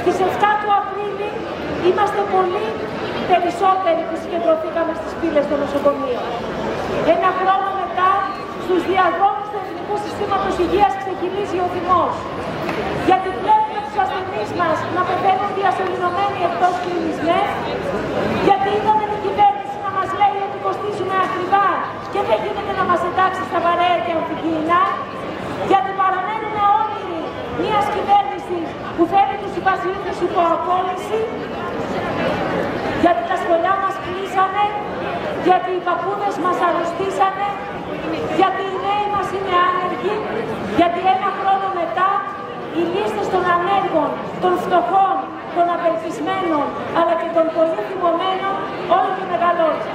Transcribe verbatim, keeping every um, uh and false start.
Στις εφτά του Απρίλη είμαστε πολύ περισσότεροι που συγκεντρωθήκαμε στις πύλες των νοσοκομείων. Ένα χρόνο μετά, στους διαδρόμους του Εθνικού Συστήματος Υγείας ξεκινήσει ο θυμός. Γιατί βλέπουμε τους ασθενείς μας να πεθαίνουν διασωληνωμένοι εκτός κλινισμές, γιατί είδαμε την κυβέρνηση να μας λέει ότι κοστίζουμε ακριβά και δεν γίνεται να μας εντάξει στα βαρέα και αμφικοίηνα, γιατί παραμένουμε όνειροι μιας κυβέρνησης που φέρει τους υπασχολούντες υπό απόλυση, γιατί τα σχολιά μας κλείσανε, γιατί οι παππούδες μας αρρωστήσανε, γιατί οι νέοι μας είναι άνεργοι, γιατί ένα χρόνο μετά οι λίστες των ανέργων, των φτωχών, των απελπισμένων, αλλά και των πολύ θυμωμένων όλο και μεγαλώνουν.